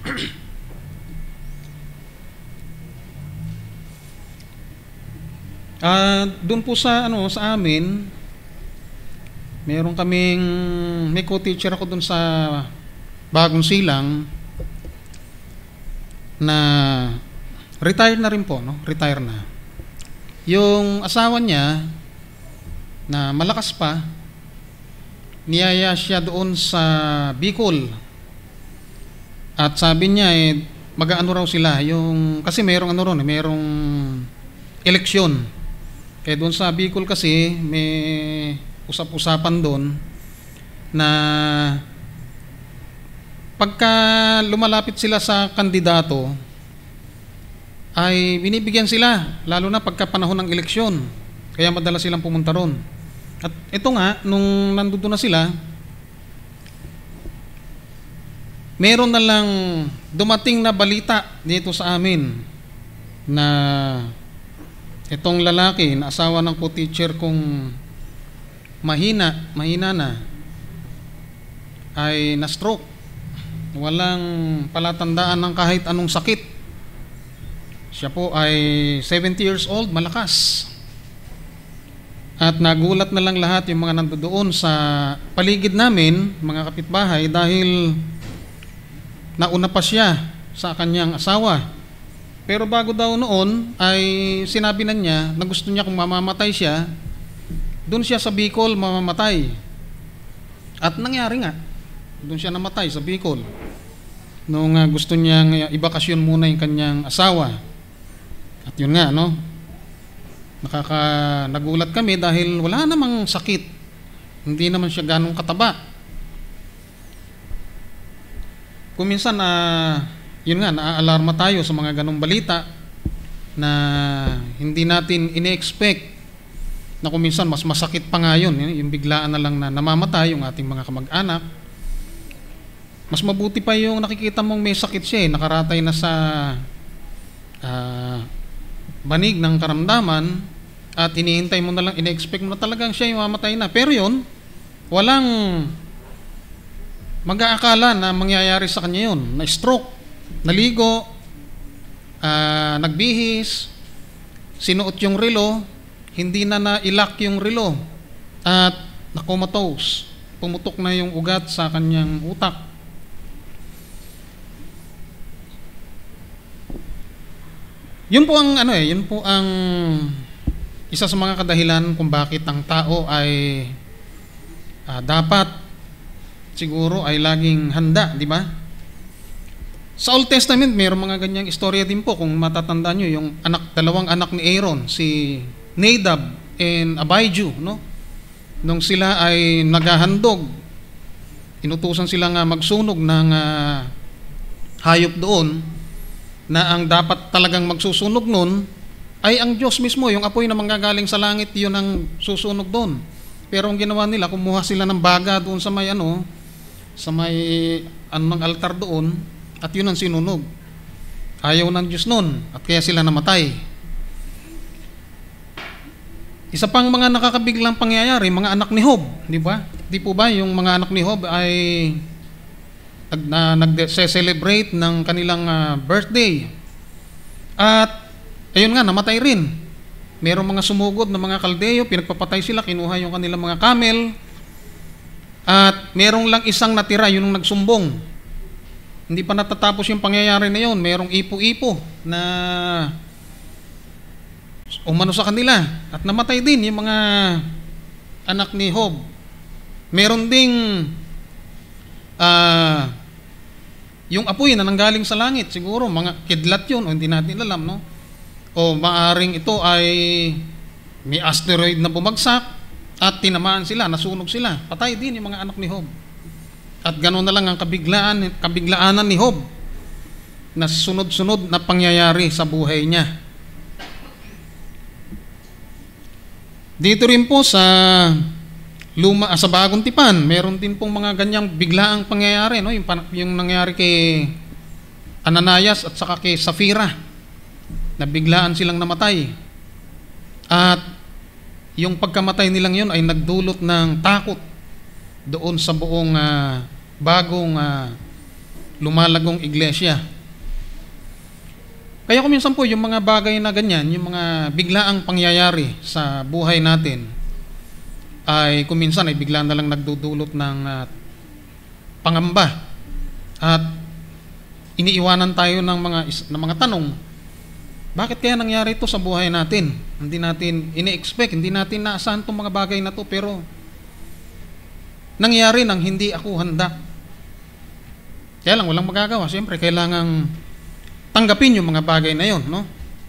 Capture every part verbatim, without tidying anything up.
Ah, doon po sa ano sa amin, meron kaming may co-teacher ako doon sa Bagong Silang na retired na rin po, no? Retire na. Yung asawa niya na malakas pa, niyaya siya doon sa Bicol. At sabi niya eh mag-aano raw sila, yung kasi merong ano ron, merong eleksyon. Kaya doon sa Bicol kasi may usap-usapan doon na pagka lumalapit sila sa kandidato ay binibigyan sila, lalo na pagka panahon ng eleksyon. Kaya madalas silang pumunta ron. At ito nga, nung nandoon na sila, meron na lang dumating na balita dito sa amin na itong lalaki na asawa ng co-teacher kong mahina, mahina na, ay na-stroke. Walang palatandaan ng kahit anong sakit. Siya po ay seventy years old, malakas. At nagulat na lang lahat yung mga nandoon sa paligid namin, mga kapitbahay, dahil nauna pa siya sa kanyang asawa. Pero bago daw noon ay sinabi na niya na gusto niya kung mamamatay siya, doon siya sa Bicol mamamatay. At nangyari nga, doon siya namatay sa Bicol. Noong uh, gusto niyang ibakasyon muna yung kanyang asawa. At yun nga, no? Nakaka nagulat kami dahil wala namang sakit. Hindi naman siya ganong kataba. Kung minsan na uh, yun nga, naaalarma tayo sa mga ganong balita na hindi natin ine-expect na kung minsan mas masakit pa nga yun, yung biglaan na lang na namamatay yung ating mga kamag-anak. Mas mabuti pa yung nakikita mong may sakit siya, eh, nakaratay na sa uh, banig ng karamdaman at iniintay mo na lang, ine-expect mo na talagang siya yung mamatay na. Pero yun, walang mag-aakala na mangyayari sa kanya yun, na stroke. Naligo, uh, nagbihis, sinuot yung relo, hindi na nailak yung relo, at nakomatose, pumutok na yung ugat sa kanyang utak. Yun po ang ano eh, yun po ang isa sa mga kadahilan kung bakit ang tao ay uh, dapat siguro ay laging handa, di ba? Sa Old Testament, mayroong mga ganyang istorya din po. Kung matatandaan nyo, yung anak, dalawang anak ni Aaron, si Nadab and Abihu, no? Nung sila ay naghahandog, inutusan sila nga magsunog ng uh, hayop doon, na ang dapat talagang magsusunog nun, ay ang Diyos mismo, yung apoy na manggagaling sa langit, yun ang susunog doon. Pero ang ginawa nila, kumuha sila ng baga doon sa may ano, sa may anong altar doon, at yun ang sinunog. Ayaw ng Diyos nun, at kaya sila namatay. Isa pang mga nakakabiglang pangyayari, mga anak ni Job, di ba? Di po ba yung mga anak ni Job ay nag, na, nag-celebrate ng kanilang uh, birthday? At ayun nga, namatay rin. Merong mga sumugod na mga Kaldeo, pinagpapatay sila, kinuha yung kanilang mga camel. At merong lang isang natira, yun ang nagsumbong. Hindi pa natatapos yung pangyayari na yun. Merong ipo-ipo na umano sa kanila at namatay din yung mga anak ni Job. Meron ding uh, yung apoy na nanggaling sa langit, siguro mga kidlat yun o hindi natin alam, no? O maaring ito ay may asteroid na bumagsak at tinamaan sila, nasunog sila. Patay din yung mga anak ni Job. At gano'n na lang ang kabiglaan, kabiglaanan ni Job na sunod-sunod na pangyayari sa buhay niya. Dito rin po sa luma, sa Bagong Tipan, meron din pong mga ganyang biglaang pangyayari, no? Yung, yung nangyari kay Ananias at saka kay Safira, na biglaan silang namatay. At yung pagkamatay nilang yun ay nagdulot ng takot doon sa buong uh, bagong uh, lumalagong iglesia. Kaya kung minsan po, yung mga bagay na ganyan, yung mga biglaang pangyayari sa buhay natin, ay kung minsan ay bigla na lang nagdudulot ng uh, pangamba. At iniiwanan tayo ng mga, ng mga tanong, bakit kaya nangyari ito sa buhay natin? Hindi natin ini-expect, hindi natin naasahan itong mga bagay na to, pero nangyari nang hindi ako handa. Kaya lang, walang magagawa. Siyempre, kailangang tanggapin yung mga bagay na yon, no?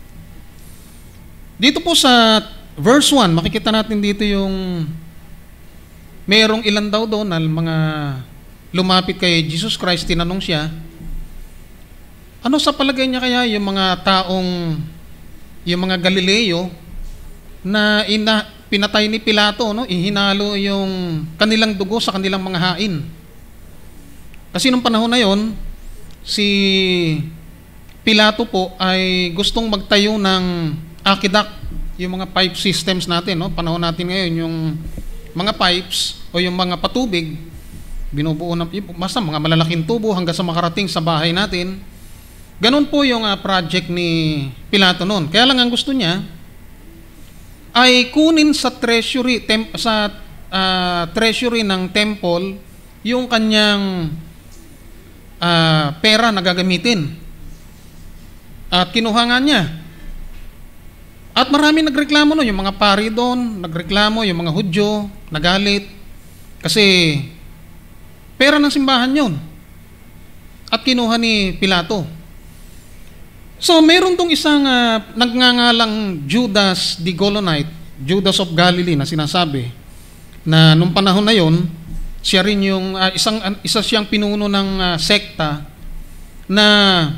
Dito po sa verse one, makikita natin dito yung mayroong ilan daw doon na mga lumapit kay Jesus Christ, tinanong siya, ano sa palagay niya kaya yung mga taong, yung mga Galileo na ina, pinatay ni Pilato, no? Ihinalo yung kanilang dugo sa kanilang mga hain. Kasi nung panahon na yon, si Pilato po ay gustong magtayo ng aqueduct, yung mga pipe systems natin, no? Panahon natin ngayon, yung mga pipes o yung mga patubig, binubuo ng, basta mga malalaking tubo hanggang sa makarating sa bahay natin. Ganun po yung uh, project ni Pilato noon. Kaya lang ang gusto niya ay kunin sa treasury, tem, sa uh, treasury ng temple yung kanyang uh, pera na gagamitin. At kinuha nga niya. At marami nagreklamo no, yung mga pari doon, nagreklamo, yung mga Hudyo, nagalit. Kasi pera ng simbahan yun. At kinuha ni Pilato. So, meron tong isang uh, nagngangalang Judas the Golonite, Judas of Galilee na sinasabi, na nung panahon na yon, siya rin yung, uh, isang, uh, isa siyang pinuno ng uh, sekta na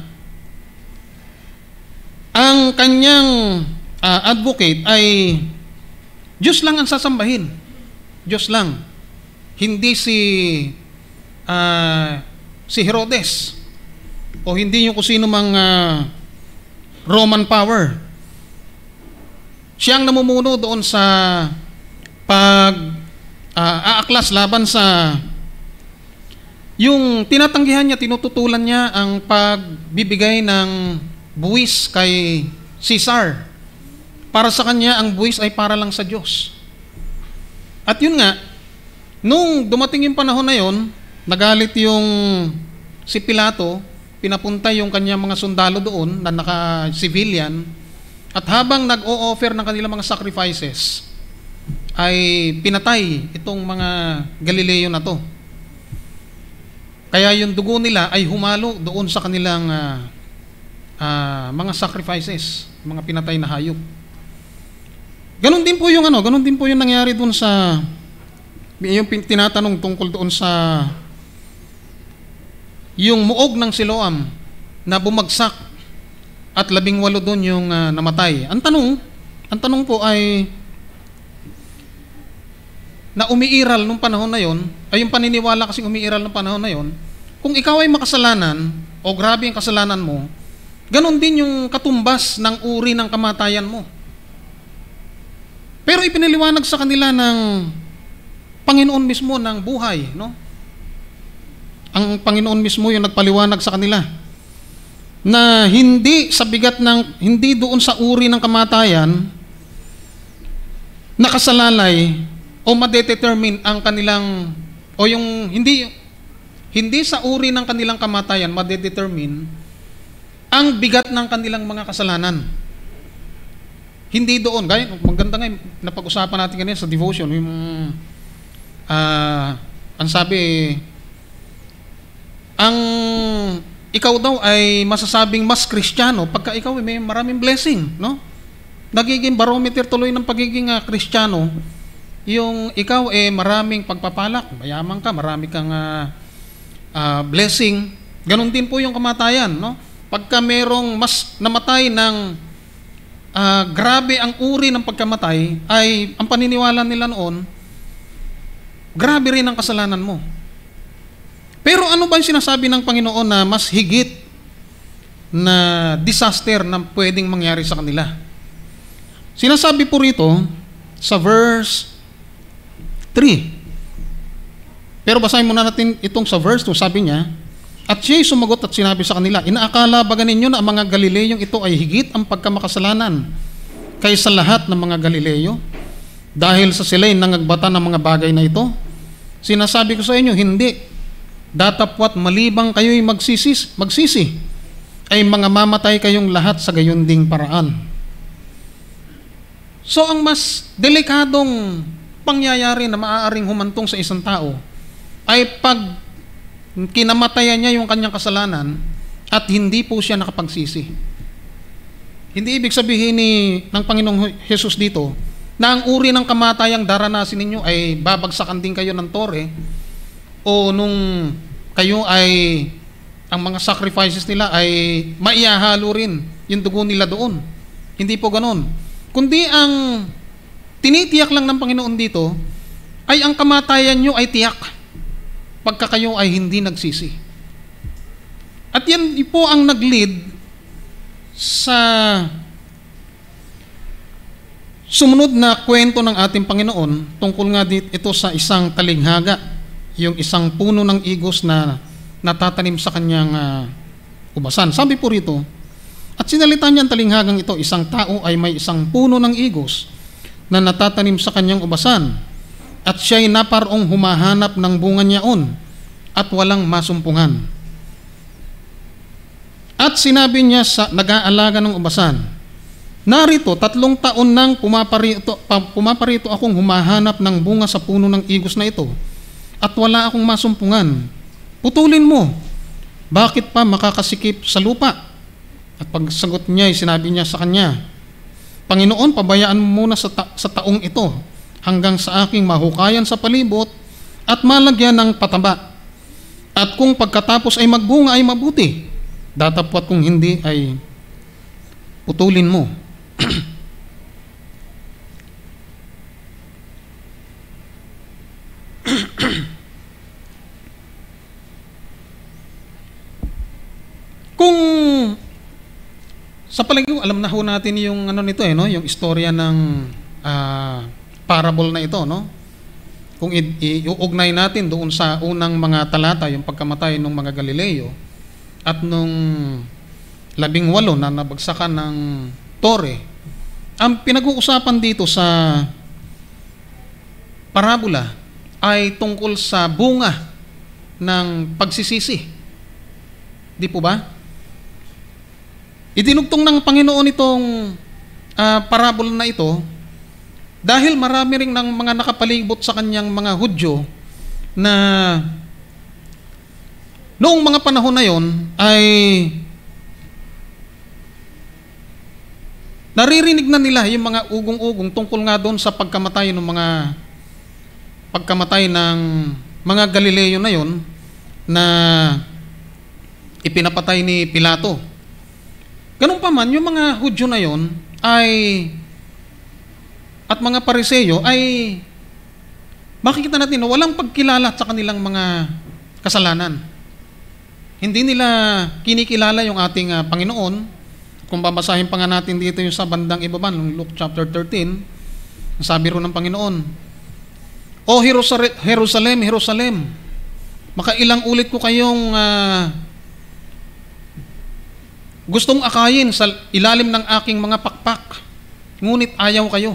ang kanyang uh, advocate ay Diyos lang ang sasambahin. Diyos lang. Hindi si uh, si Herodes o hindi yung kung sino mang uh, Roman power. Siyang namumuno doon sa pag uh, aaklas laban sa yung tinatanggihan niya, tinututulan niya ang pagbibigay ng buwis kay Caesar. Para sa kanya, ang buwis ay para lang sa Diyos. At yun nga, nung dumating yung panahon na yon, nagalit yung si Pilato, pinapunta yung kanyang mga sundalo doon na naka-civilian, at habang nag-o-offer ng kanilang mga sacrifices, ay pinatay itong mga Galileo na to. Kaya yung dugo nila ay humalo doon sa kanilang uh, uh, mga sacrifices, mga pinatay na hayop. Ganon din po yung ano, ganon din po yung nangyari doon sa, yung tinatanong tungkol doon sa yung muog ng Siloam na bumagsak at labing walo doon yung uh, namatay. Ang tanong, ang tanong po ay na umiiral nung panahon na yon, ay yung paniniwala kasing umiiral nung panahon na yon, kung ikaw ay makasalanan o grabe ang kasalanan mo, ganon din yung katumbas ng uri ng kamatayan mo. Pero ipinaliwanag sa kanila ng Panginoon mismo ng buhay, no? Ang Panginoon mismo yung nagpaliwanag sa kanila na hindi sa bigat ng, hindi doon sa uri ng kamatayan nakasalalay o madedetermine ang kanilang, o yung hindi hindi sa uri ng kanilang kamatayan madedetermine ang bigat ng kanilang mga kasalanan. Hindi doon. Gaya, maganda nga napag-usapan natin kanina sa devotion, yung uh, ang sabi, ang ikaw daw ay masasabing mas Kristiyano pagka ikaw ay may maraming blessing, no? Nagiging barometer tuloy ng pagiging uh, Kristiyano yung ikaw ay eh, maraming pagpapalak, mayaman ka, marami kang uh, uh, blessing. Ganon din po yung kamatayan, no? Pagka merong mas namatay ng uh, grabe ang uri ng pagkamatay, ay ang paniniwala nila noon, grabe rin ang kasalanan mo. Pero ano ba yung sinasabi ng Panginoon na mas higit na disaster na pwedeng mangyari sa kanila? Sinasabi po rito sa verse three. Pero basahin muna natin itong sa verse two. Sabi niya, At siya'y sumagot at sinabi sa kanila, inaakala ba ninyo na ang mga Galileyong ito ay higit ang pagkamakasalanan kaysa lahat ng mga Galileyo? Dahil sa sila'y nangagbata ng mga bagay na ito? Sinasabi ko sa inyo, hindi. Datapwat malibang kayo'y magsisis, magsisi, ay mga mamatay kayong lahat sa gayon ding paraan. So ang mas delikadong pangyayari na maaaring humantong sa isang tao ay pag kinamatayan niya yung kanyang kasalanan at hindi po siya nakapagsisi. Hindi ibig sabihin ni ng Panginoong Jesus dito na ang uri ng kamatayang daranasin ninyo ay babagsakan din kayo ng tore o nung kayo ay ang mga sacrifices nila ay maihahalo rin yung dugo nila doon. Hindi po ganoon. Kundi ang tinitiyak lang ng Panginoon dito ay ang kamatayan nyo ay tiyak pagka kayo ay hindi nagsisi. At yan po ang nag-lead sa sumunod na kwento ng ating Panginoon tungkol nga dito ito sa isang talinghaga, yung isang puno ng igos na natatanim sa kanyang uh, ubasan. Sabi po rito, at sinalita niya ang talinghagang ito, isang tao ay may isang puno ng igos na natatanim sa kanyang ubasan, at siya'y naparong humahanap ng bunga niyaon at walang masumpungan. At sinabi niya sa nag-aalaga ng ubasan, narito, tatlong taon nang pumaparito, pumaparito akong humahanap ng bunga sa puno ng igos na ito, at wala akong masumpungan. Putulin mo, bakit pa makakasikip sa lupa? At pagsagot niya, sinabi niya sa kanya, Panginoon, pabayaan mo muna sa, ta- sa taong ito hanggang sa aking mahukayan sa palibot at malagyan ng pataba. At kung pagkatapos ay magbunga ay mabuti, datapwat kung hindi ay putulin mo. Kung sa palagay ko, alam na ho natin yung ano nito eh, no? Yung istorya ng uh, parable na ito, no? Kung iuugnay natin doon sa unang mga talata, yung pagkamatay ng mga Galileo at nung labing walo na nabagsakan ng tore, ang pinag-uusapan dito sa parabola ay tungkol sa bunga ng pagsisisi. Di po ba? Idinugtong ng Panginoon itong uh, parabola na ito dahil marami ring ng mga nakapalibot sa kanyang mga Hudyo na noong mga panahon na yon ay naririnig na nila yung mga ugong-ugong tungkol nga doon sa pagkamatay ng mga pagkamatay ng mga Galileo na yon na ipinapatay ni Pilato. Ganun pa man, yung mga Hudyo na yon ay at mga Pariseo ay makikita natin na walang pagkilala sa kanilang mga kasalanan. Hindi nila kinikilala yung ating uh, Panginoon. Kung babasahin pa nga natin dito yung sa bandang ibaba, ng Luke chapter thirteen, sabi ro ng Panginoon, O Jerusalem, Jerusalem, makailang ulit ko kayong uh, gustong akayin sa ilalim ng aking mga pakpak, ngunit ayaw kayo.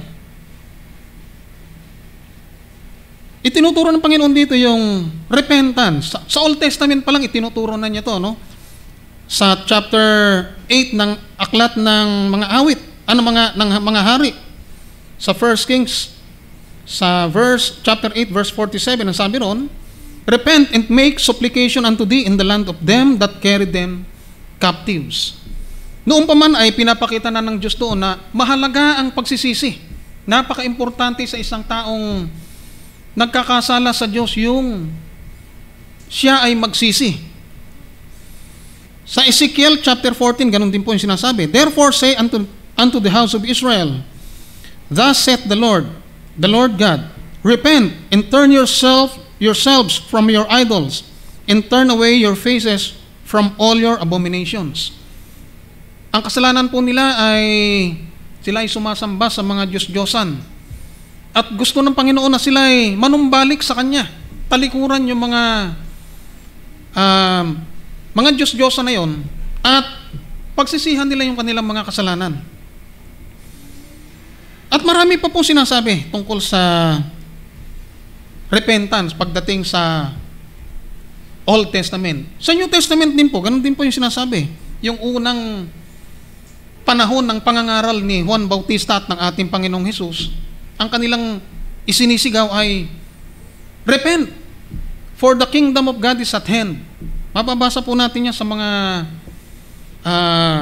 Itinuturo ng Panginoon dito yung repentance. Sa, sa Old Testament pa lang itinuturo na niya to, no? Sa chapter eight ng aklat ng mga awit, ano mga ng mga hari. Sa First Kings, sa verse chapter eight verse forty-seven, ang sabi ron, repent and make supplication unto thee in the land of them that carry them captives. Noon pa man ay pinapakita na ng Diyos doon na mahalaga ang pagsisisi. Napaka-importante sa isang taong nagkakasala sa Diyos yung siya ay magsisi. Sa Ezekiel chapter fourteen, ganun din po yung sinasabi, therefore say unto, unto the house of Israel, thus saith the Lord, the Lord God, repent and turn yourself yourselves from your idols and turn away your faces from all your abominations. Ang kasalanan po nila ay sila ay sumasamba sa mga Diyos-Diyosan. At gusto ng Panginoon na sila ay manumbalik sa Kanya. Talikuran yung mga uh, mga Diyos-Diyosa na yon at pagsisihan nila yung kanilang mga kasalanan. At marami pa po sinasabi tungkol sa repentance pagdating sa Old Testament. Sa New Testament din po, ganun din po yung sinasabi. Yung unang panahon ng pangangaral ni Juan Bautista at ng ating Panginoong Hesus, ang kanilang isinisigaw ay, repent, for the kingdom of God is at hand. Mababasa po natin yan sa mga uh,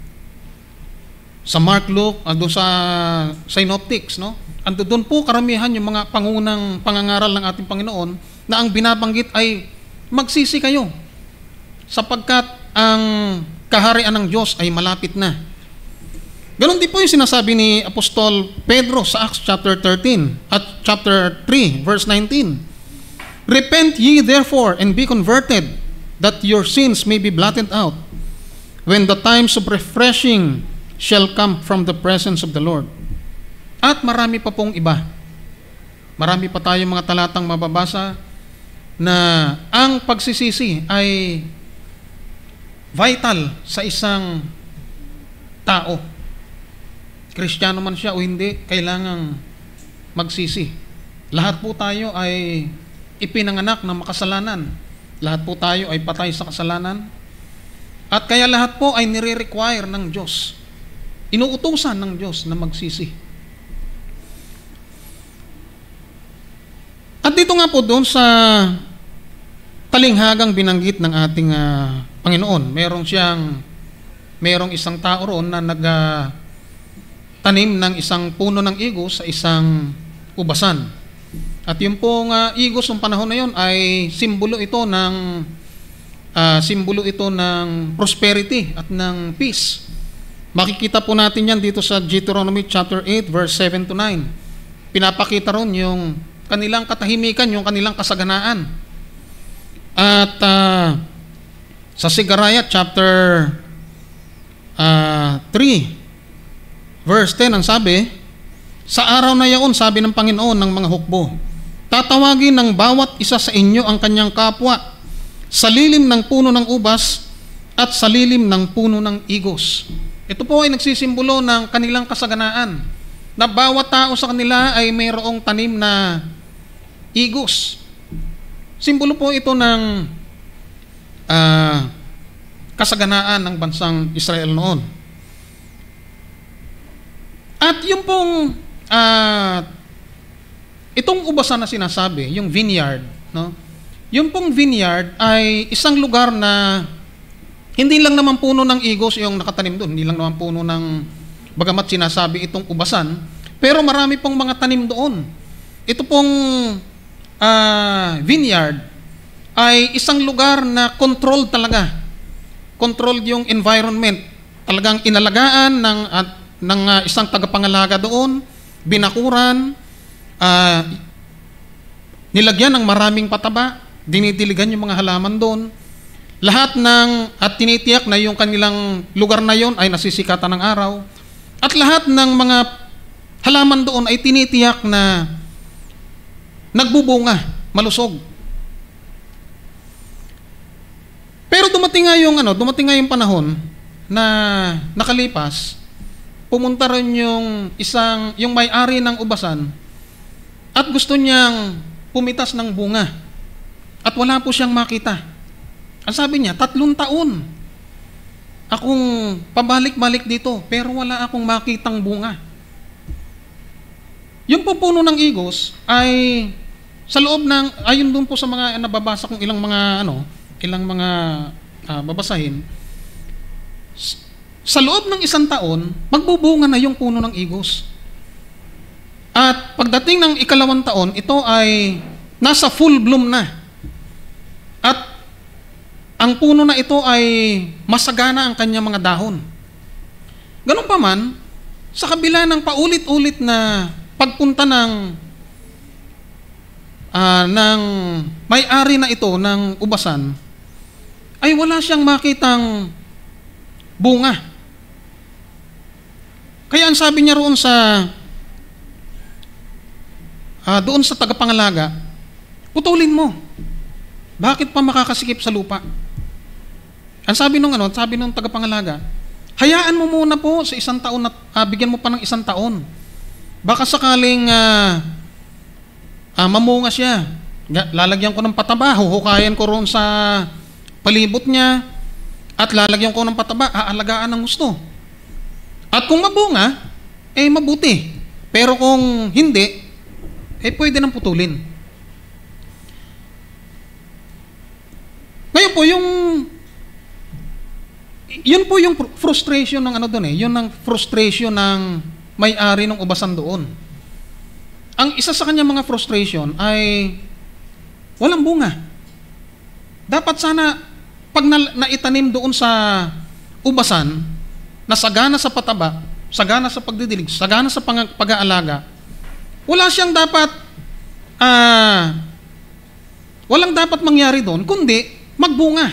sa Mark, Luke, ando sa Synoptics, no? Ando doon po karamihan yung mga pangunang pangangaral ng ating Panginoon na ang binabanggit ay magsisi kayo sapagkat ang kaharian ng Diyos ay malapit na. Ganon din po yung sinasabi ni Apostol Pedro sa Acts chapter thirteen at chapter three verse nineteen. Repent ye therefore and be converted, that your sins may be blotted out, when the times of refreshing shall come from the presence of the Lord. At marami pa pong iba. Marami pa tayong mga talatang mababasa na ang pagsisisi ay vital sa isang tao. Kristiyano man siya o hindi, kailangang magsisi. Lahat po tayo ay ipinanganak na makasalanan. Lahat po tayo ay patay sa kasalanan. At kaya lahat po ay nire-require ng Diyos. Inuutusan ng Diyos na magsisi. At dito nga po doon sa talinghagang binanggit ng ating uh, Panginoon, merong siyang, merong isang tao roon na nagtanim uh, ng isang puno ng igos sa isang ubasan. At yung pong uh, igos ng panahon na yon ay simbolo ito ng uh, simbolo ito ng prosperity at ng peace. Makikita po natin yan dito sa Deuteronomy chapter eight verse seven to nine. Pinapakita ron yung kanilang katahimikan, yung kanilang kasaganaan. At uh, sa Sigarayat chapter uh, three verse ten ang sabi, sa araw na yaon, sabi ng Panginoon ng mga hukbo, tatawagin ng bawat isa sa inyo ang kanyang kapwa sa lilim ng puno ng ubas at sa lilim ng puno ng igos. Ito po ay nagsisimbolo ng kanilang kasaganaan, na bawat tao sa kanila ay mayroong tanim na igos. Simbolo po ito ng uh, kasaganaan ng bansang Israel noon. At yung pong uh, itong ubasan na sinasabi, yung vineyard, no? Yung pong vineyard ay isang lugar na hindi lang naman puno ng igos yung nakatanim doon, hindi lang naman puno ng, bagamat sinasabi itong ubasan, pero marami pong mga tanim doon. Ito pong uh, vineyard ay isang lugar na controlled talaga. Controlled yung environment. Talagang inalagaan ng, at, ng uh, isang tagapangalaga doon, binakuran, uh, nilagyan ng maraming pataba, dinidiligan yung mga halaman doon. Lahat ng, at tinitiyak na yung kanilang lugar na yon ay nasisikatan ng araw. At lahat ng mga halaman doon ay tinitiyak na nagbubunga, malusog. Pero dumating nga yung, ano, dumating nga yung panahon na nakalipas, pumunta rin yung isang, yung may-ari ng ubasan at gusto niyang pumitas ng bunga. At wala po siyang makita. Ang sabi niya, tatlong taon akong pabalik-balik dito, pero wala akong makitang bunga. Yung pupuno ng igos ay sa loob ng, ayon doon po sa mga nababasa kong ilang mga, ano, ilang mga uh, babasahin, sa loob ng isang taon, magbubunga na yung puno ng igos. At pagdating ng ikalawang taon, ito ay nasa full bloom na. At ang puno na ito ay masagana ang kanyang mga dahon. Ganun pa man, sa kabila ng paulit-ulit na pagpunta ng uh, ng may-ari na ito ng ubasan, ay wala siyang makitang bunga. Kaya ang sabi niya roon sa uh, doon sa tagapangalaga, putulin mo. Bakit pa makakasikip sa lupa? Ang sabi nung ano, sabi nung tagapangalaga, hayaan mo muna po sa isang taon na uh, bigyan mo pa ng isang taon. Baka sakaling uh, uh, mamunga siya. Lalagyan ko ng pataba, huhukayan ko roon sa palibot niya at lalagyan ko ng pataba, aalagaan ng gusto. At kung mabunga, eh mabuti. Pero kung hindi, eh pwede nang putulin. Ngayon po, yung yun po yung frustration ng ano doon eh, yun ang frustration ng may-ari ng ubasan doon. Ang isa sa kanya mga frustration ay walang bunga. Dapat sana pag na, naitanim doon sa ubasan, na sagana sa pataba, sagana sa pagdidilig, sagana sa pang, pag-aalaga, wala siyang dapat uh, walang dapat mangyari doon, kundi magbunga.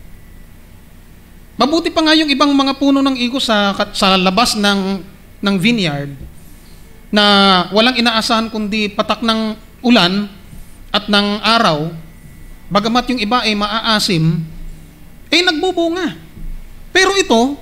Mabuti pa nga yung ibang mga puno ng igo sa, sa labas ng, ng vineyard na walang inaasahan kundi patak ng ulan at ng araw, bagamat yung iba ay maaasim, eh nagbubunga. Pero ito,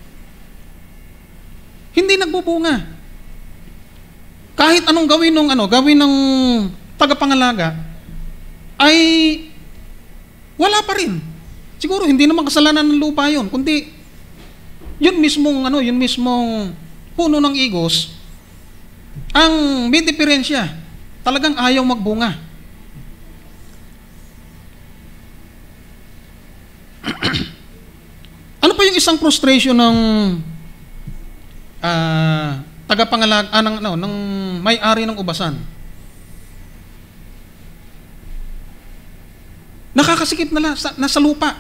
hindi nagbubunga. Kahit anong gawin ng ano, gawin ng tagapangalaga, ay wala pa rin. Siguro hindi naman kasalanan ng lupa 'yon, kundi yun mismong ano, yun mismong puno ng igos ang may diferensya. Talagang ayaw magbunga. Ano pa yung isang frustration ng uh, tagapangalaga ah, ng ano, ng may-ari ng ubasan? Nakakasikip na sa, nasa lupa.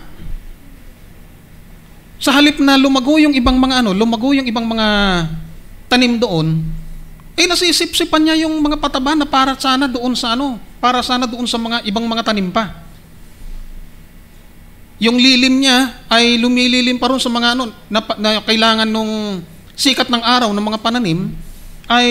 Sa halip na lumago yung ibang mga ano, lumago yung ibang mga tanim doon, eh nasisip-sipan niya yung mga pataba na para sana doon sa ano, para sana doon sa mga ibang mga tanim pa. Yung lilim niya ay lumililim pa ron sa mga ano, na, na kailangan nung sikat ng araw ng mga pananim, ay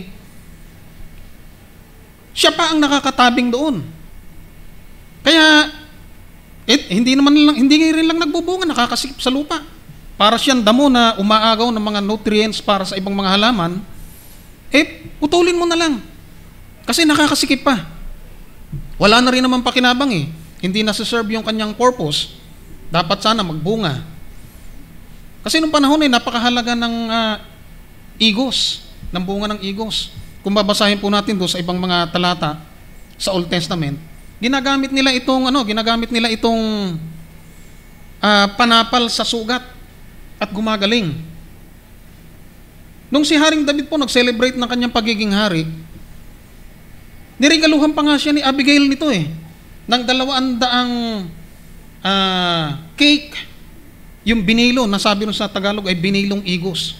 siya pa ang nakakatabing doon. Kaya eh, hindi naman lang, hindi rin lang nagbubunga, nakakasikip sa lupa. Para siyang damo na umaagaw ng mga nutrients para sa ibang mga halaman, eh putulin mo na lang. Kasi nakakasikip pa. Wala na rin naman pakinabang eh. Hindi na serve yung kanyang purpose. Dapat sana magbunga. Kasi nung panahon eh, napakahalaga ng uh, igos, ng bunga ng igos. Kung babasahin po natin doon sa ibang mga talata sa Old Testament, ginagamit nila itong ano, ginagamit nila itong uh, panapal sa sugat at gumagaling. Nung si Haring David po nag-celebrate ng kanyang pagiging hari, niregaluhan pa nga siya ni Abigail nito eh, ng dalawang daang uh, cake, yung binilo, na sabi nun sa Tagalog ay binilong igos.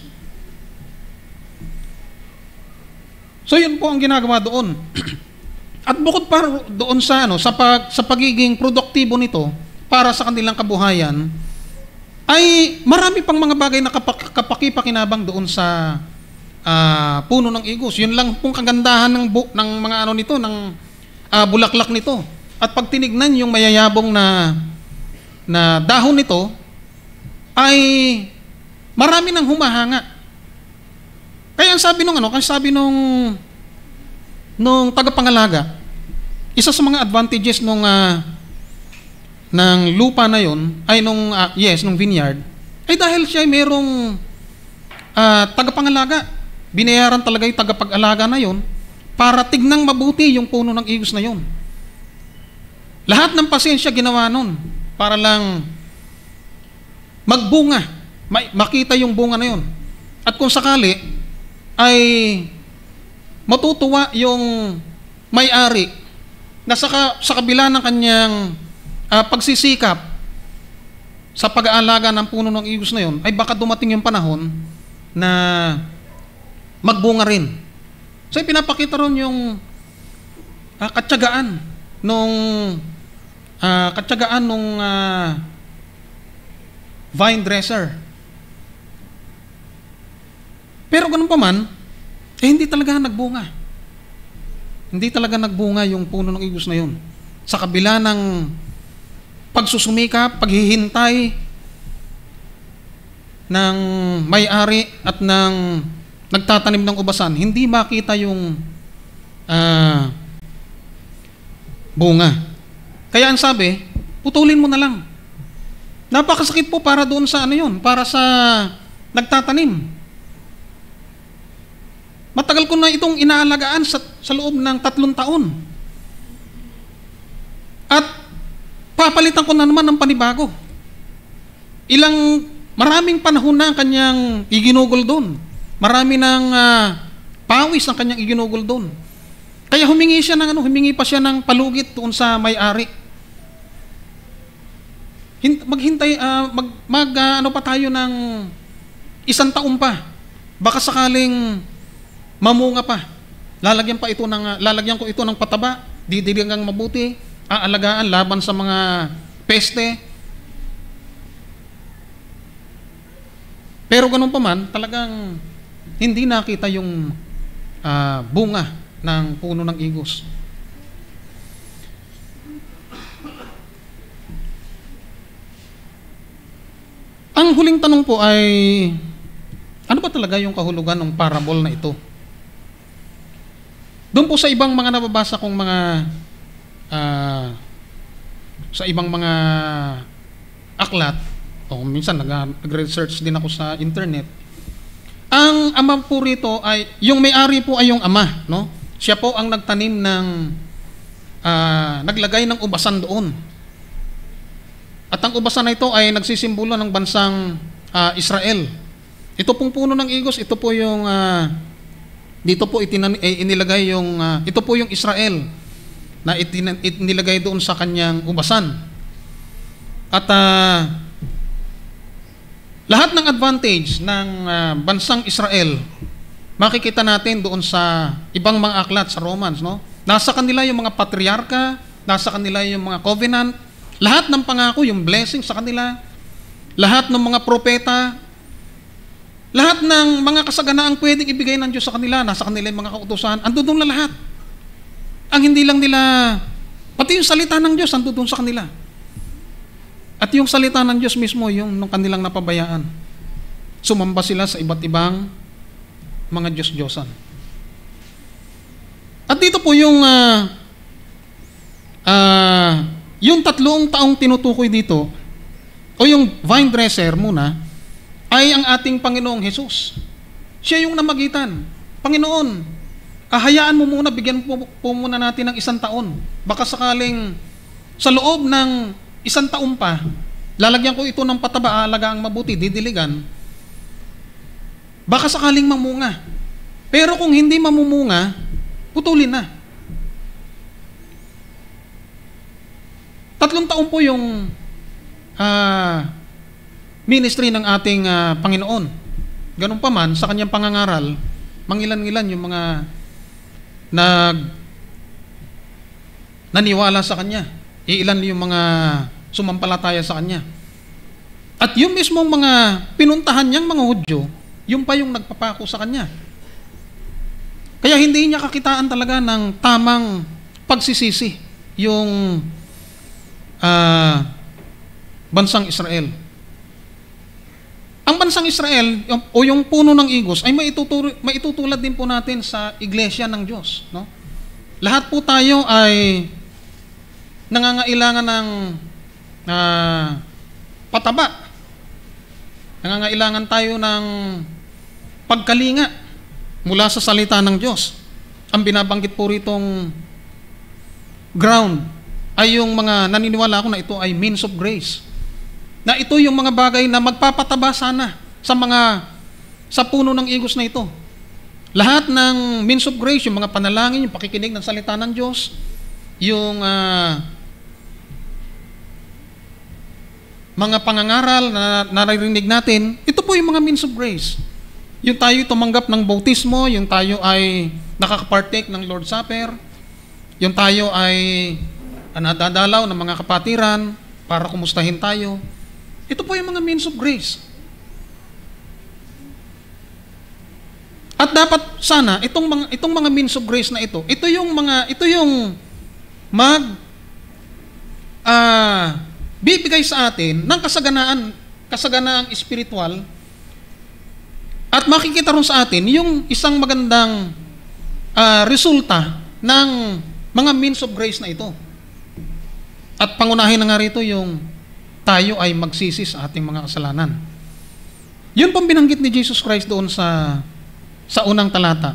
So yun po ang ginagawa doon. At bukod pa doon sa ano, sa pag, sa pagiging produktibo nito para sa kanilang kabuhayan, ay marami pang mga bagay na kapak, kapakipakinabang doon sa uh, puno ng igos. Yun lang pong kagandahan ng bu, ng mga ano nito, ng uh, bulaklak nito. At pag tinignan yung mayayabong na na dahon nito, ay marami nang humahanga. Kaya ang sabi nung ano, kasi sabi nung nung tagapangalaga, isa sa mga advantages nung uh, ng lupa na yon ay nung uh, yes, nung vineyard, ay dahil siya ay merong uh, tagapangalaga. Binayaran talaga yung tagapag-alaga na yon para tignang mabuti yung puno ng igos na yon. Lahat ng pasensya ginawa nun para lang magbunga, makita yung bunga na yon. At kung sakali ay matutuwa yung may-ari na sa, sa kabila ng kanyang uh, pagsisikap sa pag-aalaga ng puno ng igos na yon, ay baka dumating yung panahon na magbunga rin. So pinapakita ron yung uh, katyagaan nung uh, katyagaan nung uh, vine dresser. Pero ganun pa man, eh hindi talaga nagbunga. Hindi talaga nagbunga yung puno ng igos na yun. Sa kabila ng pagsusumikap, paghihintay, ng may-ari at ng nagtatanim ng ubasan, hindi makita yung uh, bunga. Kaya ang sabi, putulin mo na lang. Napakasakit po para doon sa ano yun, para sa nagtatanim. Matagal ko na itong inaalagaan sa, sa loob ng tatlong taon. At papalitan ko na naman ng panibago. Ilang, maraming panahon na ang kanyang iginugol doon. Marami ng uh, pawis ang kanyang iginugol doon. Kaya humingi siya ng ano, humingi pa siya ng palugit doon sa may-ari. Hint, maghintay, uh, mag, mag uh, ano pa tayo ng isang taon pa. Baka sakaling mamunga pa. Lalagyan pa ito ng, uh, lalagyan ko ito ng pataba, didiligang mabuti, aalagaan laban sa mga peste. Pero ganun pa man, talagang hindi nakita yung uh, bunga ng puno ng igos. Ang huling tanong po ay, ano ba talaga yung kahulugan ng parable na ito? Doon po sa ibang mga nababasa kong mga uh, sa ibang mga aklat, o minsan nag-research din ako sa internet, ang ama po rito ay, yung may-ari po ay yung ama, no? Siya po ang nagtanim ng, uh, naglagay ng ubasan doon. At ang ubasan na ito ay nagsisimbolo ng bansang uh, Israel. Ito pong puno ng igos, ito po yung, uh, dito po itinan, eh, inilagay yung, uh, ito po yung Israel na itinan, inilagay doon sa kanyang ubasan. At uh, lahat ng advantage ng uh, bansang Israel, makikita natin doon sa ibang mga aklat sa Romans, no? Nasa kanila yung mga patriarka, nasa kanila yung mga covenant, lahat ng pangako, yung blessing sa kanila, lahat ng mga propeta, lahat ng mga kasaganaang pwedeng ibigay ng Diyos sa kanila, nasa kanila yung mga kautusan, ando doon na lahat. Ang hindi lang nila, pati yung salita ng Diyos, ando doon sa kanila. At yung salita ng Diyos mismo, yung nung kanilang napabayaan. Sumamba sila sa iba't ibang mga Diyos-Diyosan. At dito po yung uh, uh, yung tatlong taong tinutukoy dito, o yung vine dresser muna, ay ang ating Panginoong Hesus. Siya yung namagitan. Panginoon, ahayaan mo muna, bigyan po, po muna natin ng isang taon. Baka sakaling sa loob ng isang taon pa, lalagyan ko ito ng pataba, alagaang mabuti, didiligan, baka sakaling mamunga. Pero kung hindi mamumunga, putulin na. Tatlong taon po yung uh, ministry ng ating uh, Panginoon. Ganun pa man, sa kanyang pangangaral, mangilan-ilan yung mga nag naniwala sa kanya. Iilan yung mga sumampalataya sa kanya. At yung mismong mga pinuntahan niyang mga Hudyo, yung pa yung nagpapako sa kanya. Kaya hindi niya kakitaan talaga ng tamang pagsisisi yung uh, bansang Israel. Ang bansang Israel o yung puno ng igos ay maitutulad, maitutulad din po natin sa iglesia ng Diyos, no? Lahat po tayo ay nangangailangan ng uh, pataba. Nangangailangan tayo ng pagkalinga mula sa salita ng Diyos. Ang binabanggit po ritong ground ay yung mga naniniwala ko na ito ay means of grace. Na ito yung mga bagay na magpapataba sana sa mga sa puno ng igos na ito. Lahat ng means of grace, yung mga panalangin, yung pakikinig ng salita ng Diyos, yung uh, mga pangangaral na naririnig natin, ito po yung mga means of grace. Yung tayo tumanggap ng bautismo, yung tayo ay nakakapartake ng Lord's Supper, yung tayo ay nadadalaw ng mga kapatiran para kumustahin tayo. Ito po yung mga means of grace. At dapat sana itong mga itong mga means of grace na ito, ito yung mga ito yung mag ah uh, bibigay sa atin ng kasaganaan, kasaganaang espiritual At makikita rin sa atin yung isang magandang uh, resulta ng mga means of grace na ito. At pangunahin na nga rito yung tayo ay magsisi sa ating mga kasalanan. Yun pong binanggit ni Jesus Christ doon sa sa unang talata.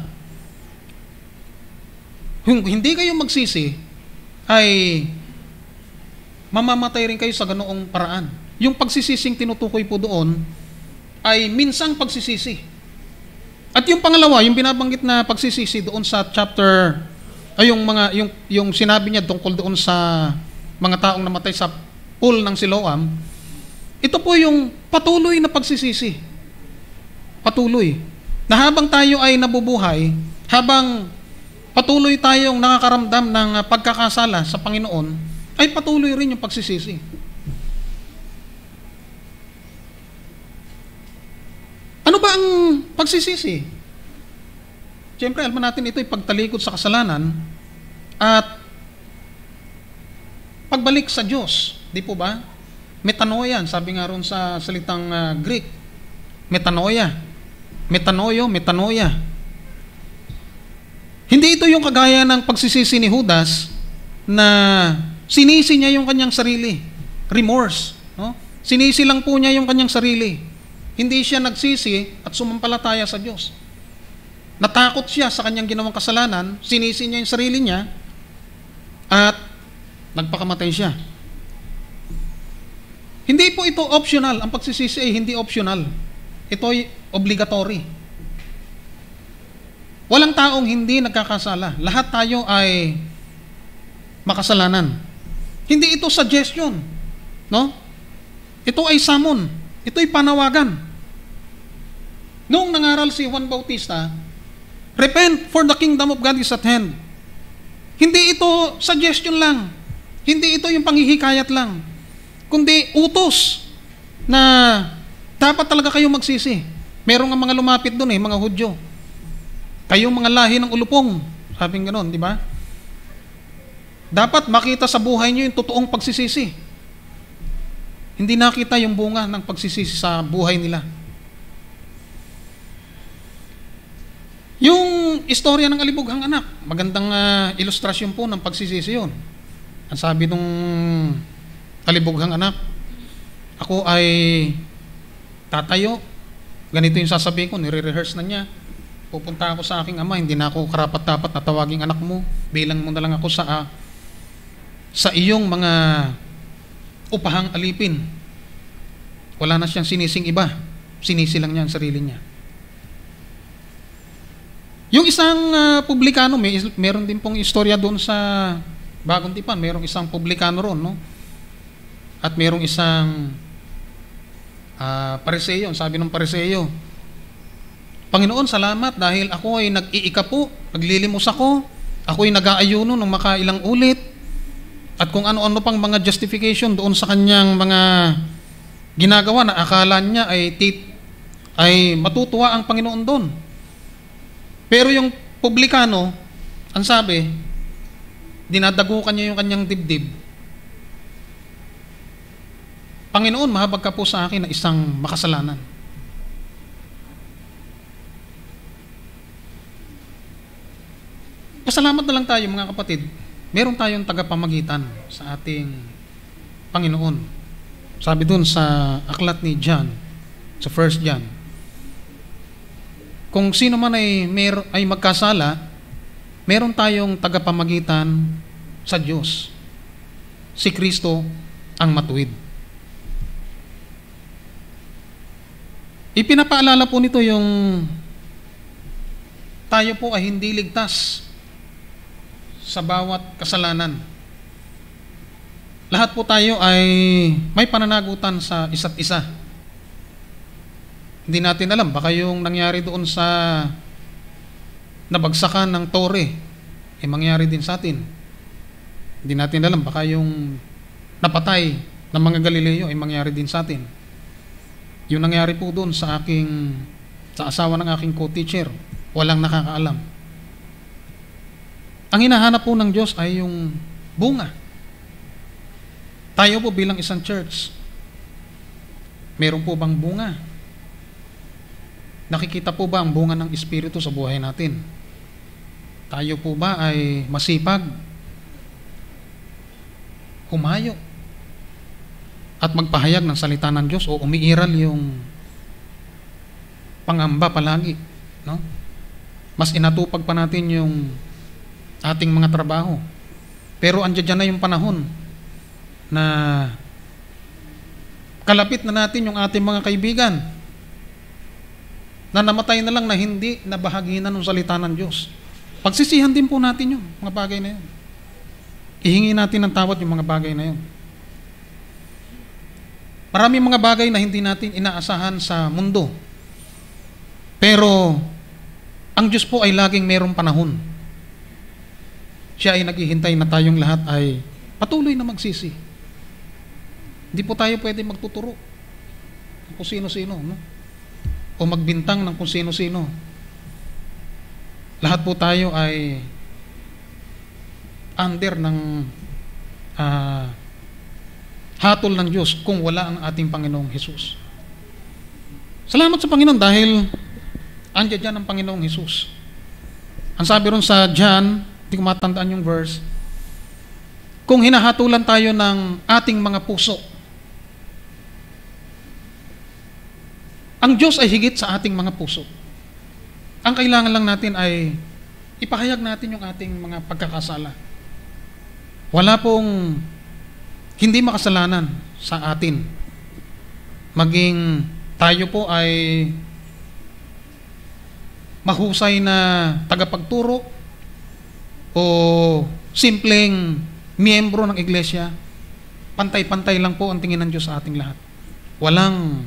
Kung hindi kayo magsisi, ay mamamatay rin kayo sa ganoong paraan. Yung pagsisising tinutukoy po doon ay minsang pagsisisi. At yung pangalawa, yung binabanggit na pagsisisi doon sa chapter, ay yung mga yung yung sinabi niya tungkol doon sa mga taong namatay sa pool ng Siloam, ito po yung patuloy na pagsisisi. Patuloy. Na habang tayo ay nabubuhay, habang patuloy tayong nakakaramdam ng pagkakasala sa Panginoon, ay patuloy rin yung pagsisisi. Ano ba ang pagsisisi? Siyempre, alam natin ito ay pagtalikod sa kasalanan at pagbalik sa Diyos. Di po ba? Metanoia, sabi nga ron sa salitang uh, Greek. Metanoia. Metanoio, metanoia. Hindi ito yung kagaya ng pagsisisi ni Judas na sinisi niya yung kanyang sarili. Remorse. No? Sinisi lang po niya yung kanyang sarili. Hindi siya nagsisi at sumampalataya sa Diyos. Natakot siya sa kanyang ginawang kasalanan, sinisi niya yung sarili niya, at nagpakamatay siya. Hindi po ito optional. Ang pagsisisi ay hindi optional. Ito ay obligatory. Walang taong hindi nagkakasala. Lahat tayo ay makasalanan. Hindi ito suggestion. No? Ito ay summon. Ito ay panawagan. Noong nangaral si Juan Bautista, repent for the kingdom of God is at hand. Hindi ito suggestion lang. Hindi ito yung panghihikayat lang. Kundi utos na dapat talaga kayo magsisi. Merong nga mga lumapit doon eh, mga Hudyo. Kayong mga lahi ng ulupong. Sabing gano'n, di ba? Dapat makita sa buhay nyo yung totoong pagsisisi. Hindi nakita yung bunga ng pagsisisi sa buhay nila. Yung istorya ng alibughang anak, magandang uh, ilustrasyon po ng pagsisisi yun. Ang sabi nung alibughang anak, ako ay tatayo, ganito yung sasabihin ko, nire-rehearse na niya. Pupunta ako sa aking ama, hindi na ako karapat-dapat na tawaging anak mo, bilang mo na lang ako sa uh, sa iyong mga upahang alipin. Wala na siyang sinising iba, sinisi lang niya ang sarili niya. Yung isang uh, publikano, may meron din pong istorya doon sa Bagong Tipan, merong isang publikano ron, no? At merong isang uh, pariseyo, sabi ng pariseyo, Panginoon, salamat dahil ako ay nag-iikapo, naglilimos ako, ako ay nag-aayuno ng makailang ulit, at kung ano-ano pang mga justification doon sa kanyang mga ginagawa na akala niya ay, tit, ay matutuwa ang Panginoon doon. Pero yung publikano, ang sabi, dinadagukan niya yung kanyang dibdib. Panginoon, mahabag ka po sa akin na isang makasalanan. Pasalamat na lang tayo mga kapatid. Meron tayong tagapamagitan sa ating Panginoon. Sabi dun sa aklat ni John, sa First John, kung sino man ay, mer ay magkasala, meron tayong tagapamagitan sa Diyos. Si Kristo ang matuwid. Ipinapaalala po nito yung tayo po ay hindi ligtas sa bawat kasalanan. Lahat po tayo ay may pananagutan sa isa't isa. Hindi natin alam, baka yung nangyari doon sa nabagsakan ng tore, eh mangyari din sa atin. Hindi natin alam, baka yung napatay ng mga Galileo ay mangyari din sa atin. Yung nangyari po doon sa aking, sa asawa ng aking co-teacher, walang nakakaalam. Ang hinahanap po ng Diyos ay yung bunga. Tayo po bilang isang church, meron po bang bunga? Nakikita po ba ang bunga ng Espiritu sa buhay natin? Tayo po ba ay masipag, humayo, at magpahayag ng salita ng Diyos, o umiiral yung pangamba palagi, no? Mas inatupag pa natin yung ating mga trabaho. Pero andiyan na yung panahon na kalapit na natin yung ating mga kaibigan na namatay na lang na hindi nabahaginan ng salita ng Diyos. Pagsisihan din po natin yung mga bagay na yun. Ihingi natin ng tawad yung mga bagay na yun. Maraming mga bagay na hindi natin inaasahan sa mundo. Pero ang Diyos po ay laging mayroong panahon. Siya ay naghihintay na tayong lahat ay patuloy na magsisi. Hindi po tayo pwede magtuturo kung sino-sino, no? O magbintang ng kung sino-sino. Lahat po tayo ay under ng uh, hatol ng Diyos kung wala ang ating Panginoong Hesus. Salamat sa Panginoon dahil andiyan dyan ang Panginoong Hesus. Ang sabi ron sa John, hindi ko matandaan yung verse, kung hinahatulan tayo ng ating mga puso, ang Diyos ay higit sa ating mga puso. Ang kailangan lang natin ay ipahayag natin yung ating mga pagkakasala. Wala pong hindi makasalanan sa atin. Maging tayo po ay mahusay na tagapagturo o simpleng miyembro ng iglesia, pantay-pantay lang po ang tingin ng Diyos sa ating lahat. Walang,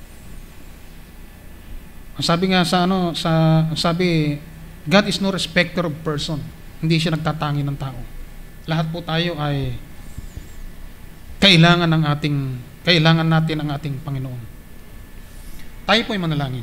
ang sabi nga sa ano, sa sabi, God is no respecter of person. Hindi siya nagtatangi ng tao. Lahat po tayo ay kailangan ng ating kailangan natin ang ating Panginoon. Tayo po ay manalangin.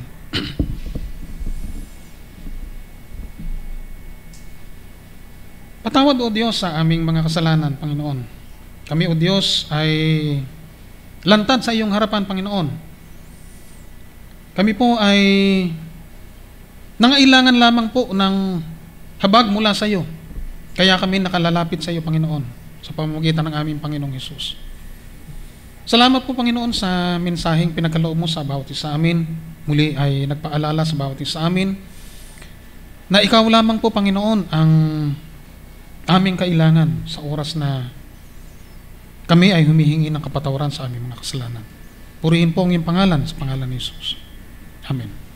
Patawad o Diyos sa aming mga kasalanan, Panginoon. Kami o Diyos ay lantad sa iyong harapan, Panginoon. Kami po ay nangailangan lamang po ng habag mula sa iyo. Kaya kami nakalalapit sa iyo, Panginoon, sa pamamagitan ng aming Panginoong Hesus. Salamat po, Panginoon, sa mensaheng pinagkaloob mo sa bawat isa amin. Muli ay nagpaalala sa bawat isa amin na ikaw lamang po, Panginoon, ang aming kailangan sa oras na kami ay humihingi ng kapatawaran sa aming mga kasalanan. Purihin po ang iyong pangalan sa pangalan ni Jesus. Amen.